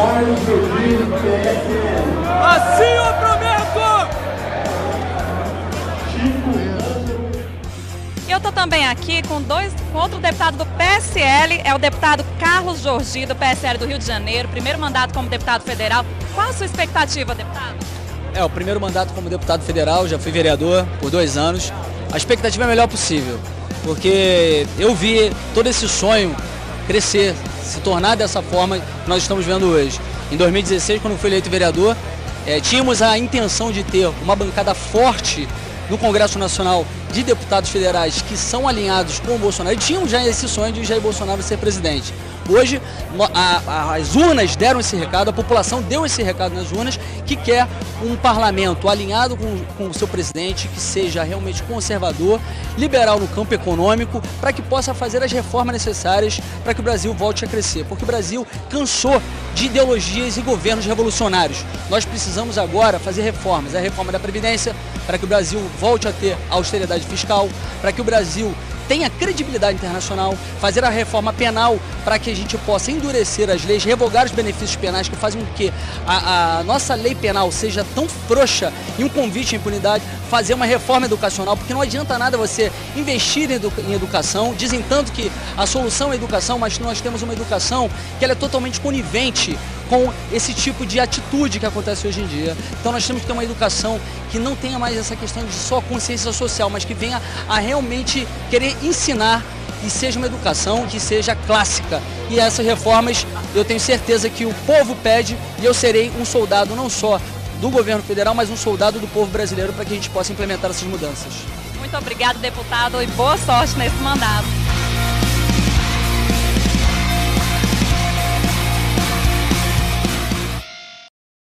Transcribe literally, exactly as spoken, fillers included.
Assim eu prometo! Eu estou também aqui com, dois, com outro deputado do P S L, é o deputado Carlos Jordi, do P S L do Rio de Janeiro, primeiro mandato como deputado federal. Qual a sua expectativa, deputado? É, o primeiro mandato como deputado federal, já fui vereador por dois anos. A expectativa é a melhor possível, porque eu vi todo esse sonho crescer, se tornar dessa forma que nós estamos vendo hoje. Em dois mil e dezesseis, quando fui eleito vereador, é, tínhamos a intenção de ter uma bancada forte no Congresso Nacional de deputados federais que são alinhados com o Bolsonaro. E tínhamos já esse sonho de Jair Bolsonaro ser presidente. Hoje, a, a, as urnas deram esse recado, a população deu esse recado nas urnas, que quer um parlamento alinhado com, com o seu presidente, que seja realmente conservador, liberal no campo econômico, para que possa fazer as reformas necessárias para que o Brasil volte a crescer. Porque o Brasil cansou de ideologias e governos revolucionários. Nós precisamos agora fazer reformas. A reforma da Previdência, para que o Brasil volte a ter austeridade fiscal, para que o Brasil tenha credibilidade internacional, fazer a reforma penal para que a gente possa endurecer as leis, revogar os benefícios penais que fazem com que a, a nossa lei penal seja tão frouxa e um convite à impunidade, fazer uma reforma educacional, porque não adianta nada você investir em, edu em educação, dizem tanto que a solução é a educação, mas nós temos uma educação que ela é totalmente conivente com esse tipo de atitude que acontece hoje em dia. Então nós temos que ter uma educação que não tenha mais essa questão de só consciência social, mas que venha a realmente querer ensinar e seja uma educação que seja clássica. E essas reformas eu tenho certeza que o povo pede e eu serei um soldado não só do governo federal, mas um soldado do povo brasileiro para que a gente possa implementar essas mudanças. Muito obrigado, deputado, e boa sorte nesse mandato.